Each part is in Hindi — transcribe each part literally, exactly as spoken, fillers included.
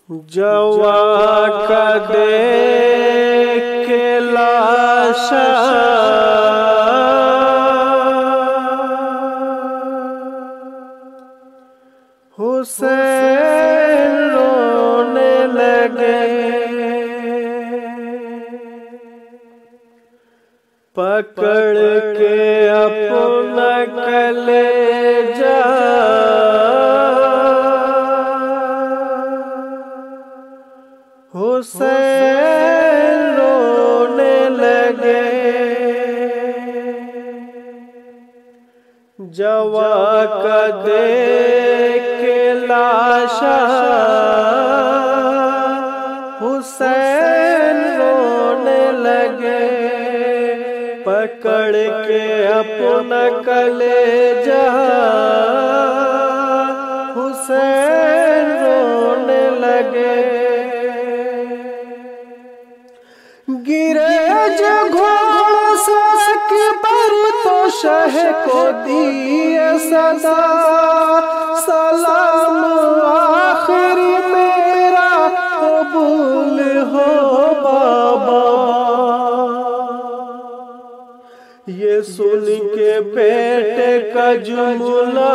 जवा का देख के लाशा हुसैन रोने लगे। पकड़ के अपना कलेजा हुसैन रोने लगे। जवा का देख के लाशा हुसैन रोने लगे। पकड़ के अपना कलेजा हुसैन रोने लगे। गिरे जो घोड़ा से पर तो शह को दिए सदा सलाम आखिर मेरा कबूल हो बाबा। ये सुन के बेटे का जुमला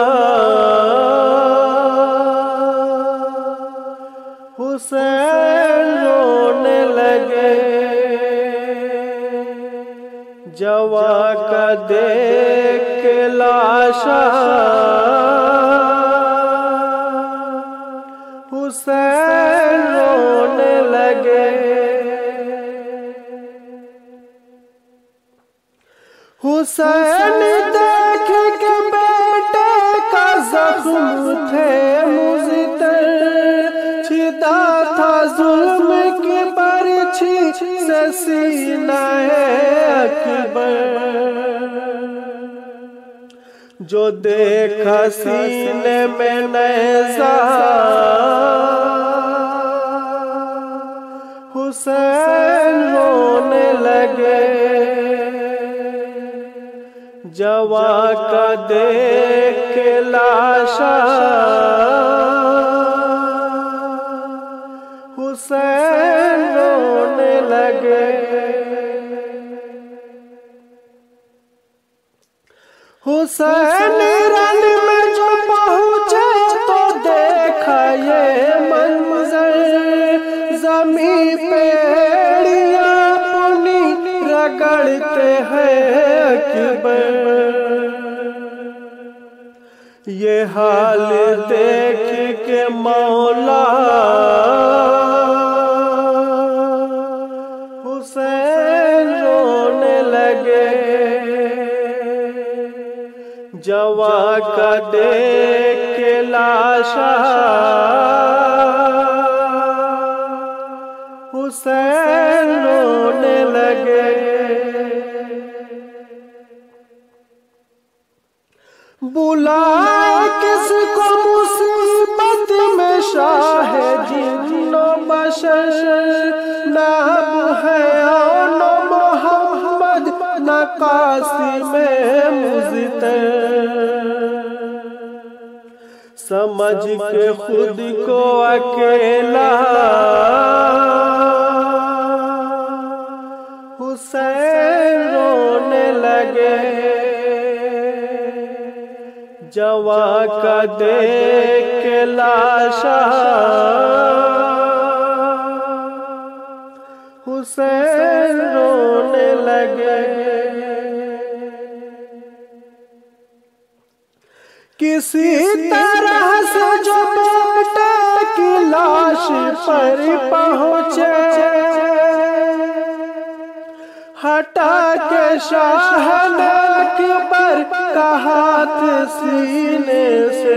हुसैन रोने लगे। जवा का देख के लाशा हुसैन रोने लगे। हुसैन देख के बेटे का जख्म थे मुज़तर, छिदा था जुल्म की बरछी से सीना-ए अकबर। जो देखा सीने में नेज़ा हुसैन रोने लगे। जवा का देख के लाशा हुसैन रोने लगे। हुसैन रन में जो पहुँचे तो देखा ये मंजर, ज़मीं पे एड़ियाँ अपनी रगड़ते हैं अकबर। ये हाल देख के मौला हुसैन रोने लगे। जवा का देख के लाशा हुसैन रोने लगे। बुला किसको मुसीबत में शाह जिन्नो बशर, ना अबू हयान मोहम्मद ना कासिम मुज़तर। समझ के खुद को अकेला हुसैन रोने लगे। जवा का देख के लाशा हुसैन रोने लगे। किसी तरह से जो बेटे की लाश पर पहुँचे, हटा के शाह ने अकबर का हाथ सीने से।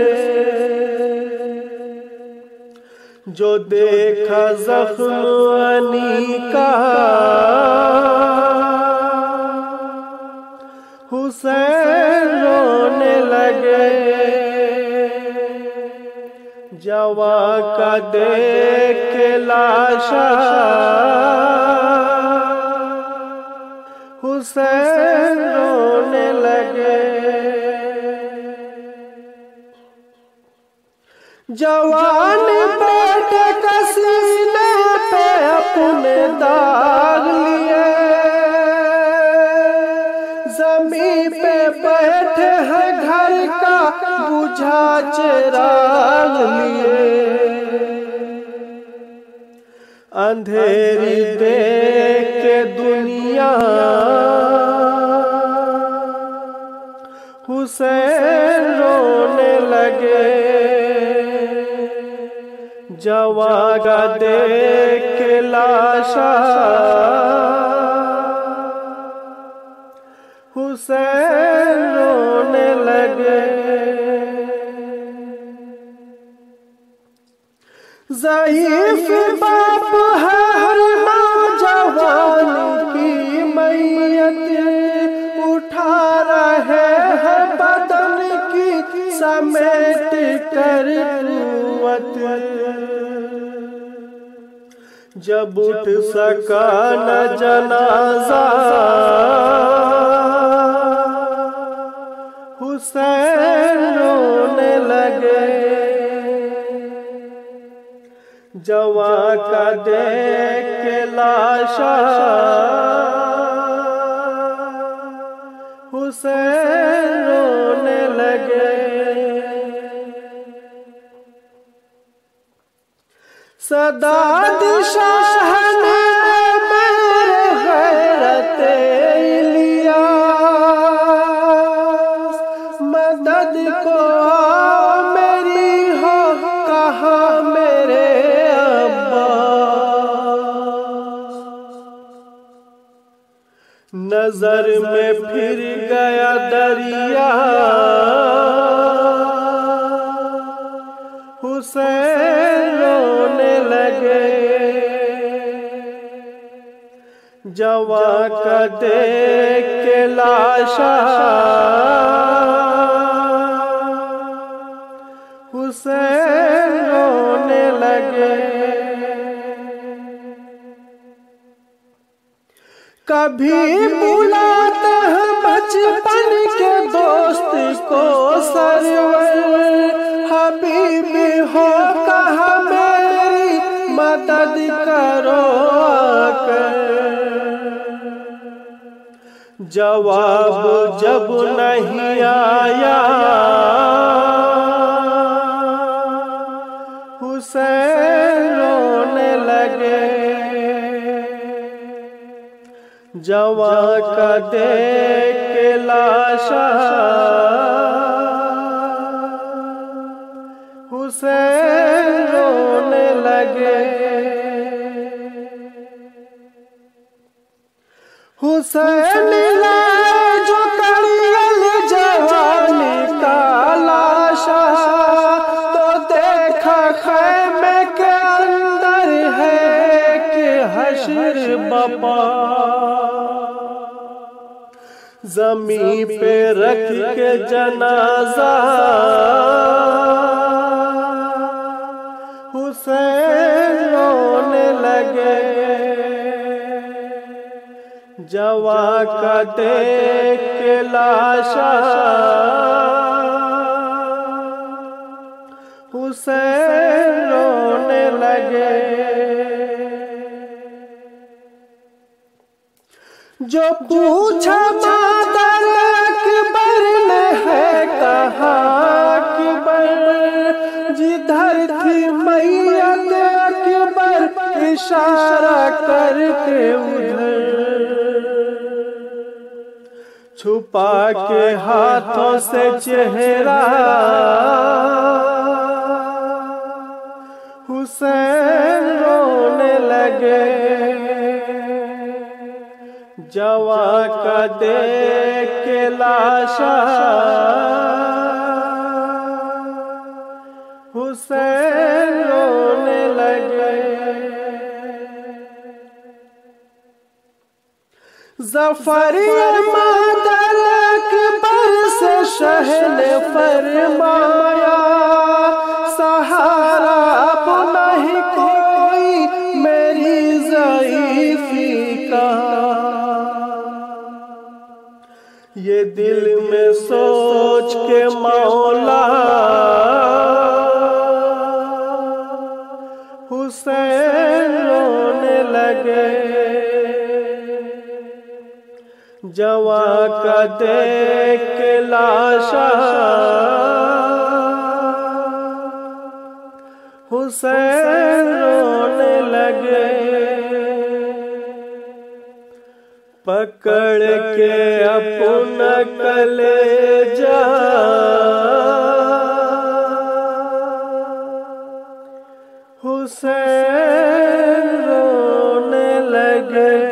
जो देखा जख्म अनी का हुसैन रोने लगे। जवा का देख के लाशा हुसैन रोने लगे। जवान बेटे का अपने दाग लिए, जमीन पे बैठे हैं घर का बुझा चिराग लिए। अंधेरी देख के दुनिया हुसैन रोने लगे, जवां का देख के लाशा हुसैन रोने लगे। ज़ईफ़ बाप है हर नौजवान की मैयत, उठा रहे हैं बदन की समेट कर कुव्वत। जब उठ सका न जनाजा हुसैन रोने लगे, जवां का देख के लाशा हुसैन रोने लगे। सदा दिशाह ने मेरे गैरत इलियास, मदद को मेरी हो कहाँ मेरे नजर में फिर गया दरिया हुसैन रोने लगे, जवां का देख के लाशा हुसैन रोने लगे। कभी बुलाते हैं बचपन के दोस्त को सरवर, हबीबी हो कहा मेरी मदद करो आकर। जवाब जब नहीं आया हुसैन रोने लगे, जवां का देख के लाशा हुसैन रोने लगे। हुसैन लाए जो कड़ियल जवानी का लाशा, तो देखा खैमे के अंदर है कि हश्र बपा। जमीन पे रख के जनाजा हुसैन रोने लगे, जवां का देख के लाशा हुसैन रोने लगे। जो पूछा मादर अकबर ने है कहा अकबर, जिधर थी मैयत अकबर इशारा करके उधर, छुपा के हाथों से चेहरा हुसैन रोने लगे, जवां का देख के लाशा हुसैन रोने लगे। ज़फ़र मादर अकबर से शह ने फरमाया, सहारा अब नहीं कोई मेरी ज़ईफ़ी का। ये दिल में सोच के मौला हुसैन रोने लगे, लगे। जवां का देख के लाशा हुसैन रोने लगे। पकड़ के अपना कलेजा हुसैन रोने लगे।